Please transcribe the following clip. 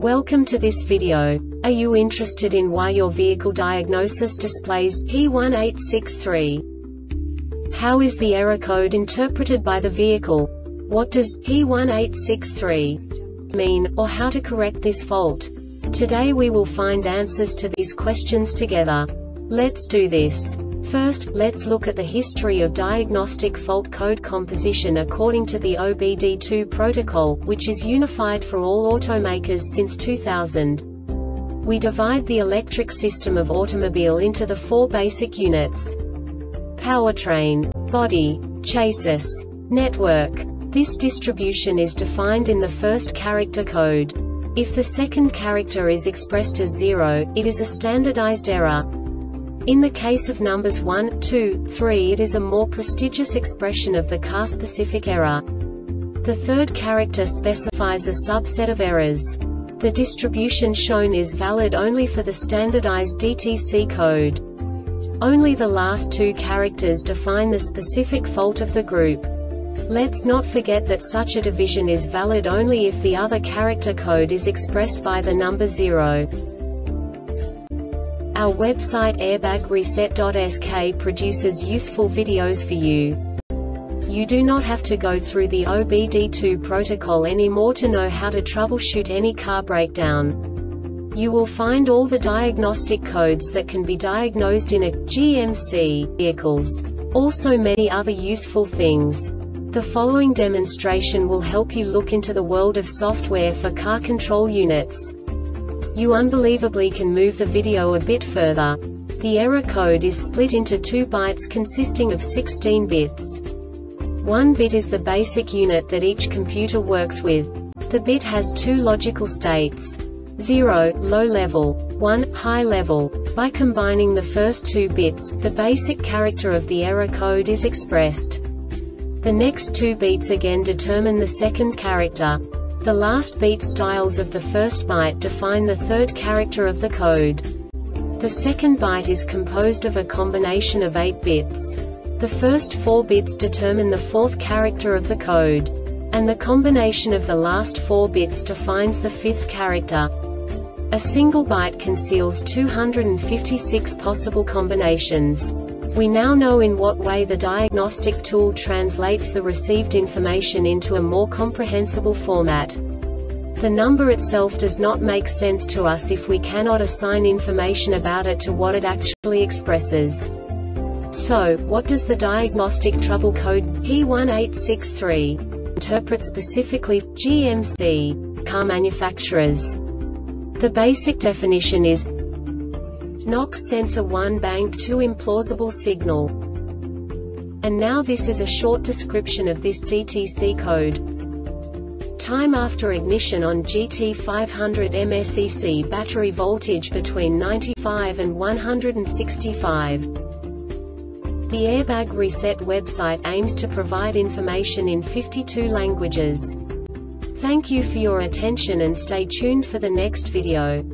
Welcome to this video. Are you interested in why your vehicle diagnosis displays P1863? How is the error code interpreted by the vehicle? What does P1863 mean, or how to correct this fault? Today we will find answers to these questions together. Let's do this. First, let's look at the history of diagnostic fault code composition according to the OBD2 protocol, which is unified for all automakers since 2000. We divide the electric system of automobile into the four basic units: powertrain, body, chassis, network. This distribution is defined in the first character code. If the second character is expressed as 0, it is a standardized error. In the case of numbers 1, 2, 3, it is a more prestigious expression of the car-specific error. The third character specifies a subset of errors. The distribution shown is valid only for the standardized DTC code. Only the last two characters define the specific fault of the group. Let's not forget that such a division is valid only if the other character code is expressed by the number 0. Our website airbagreset.sk produces useful videos for you. You do not have to go through the OBD2 protocol anymore to know how to troubleshoot any car breakdown. You will find all the diagnostic codes that can be diagnosed in a GMC vehicles. Also many other useful things. The following demonstration will help you look into the world of software for car control units. You unbelievably can move the video a bit further. The error code is split into 2 bytes consisting of 16 bits. 1 bit is the basic unit that each computer works with. The bit has 2 logical states: 0, low level, 1, high level. By combining the first 2 bits, the basic character of the error code is expressed. The next 2 beats again determine the second character. The last beat styles of the first byte define the third character of the code. The second byte is composed of a combination of 8 bits. The first 4 bits determine the fourth character of the code. And the combination of the last 4 bits defines the fifth character. A single byte conceals 256 possible combinations. We now know in what way the diagnostic tool translates the received information into a more comprehensible format. The number itself does not make sense to us if we cannot assign information about it to what it actually expresses. So, what does the diagnostic trouble code P1863 interpret specifically for GMC car manufacturers? The basic definition is knock sensor 1 bank 2 implausible signal. And now this is a short description of this DTC code. Time after ignition on GT500 MSEC battery voltage between 95 and 165. The Airbag Reset website aims to provide information in 52 languages. Thank you for your attention and stay tuned for the next video.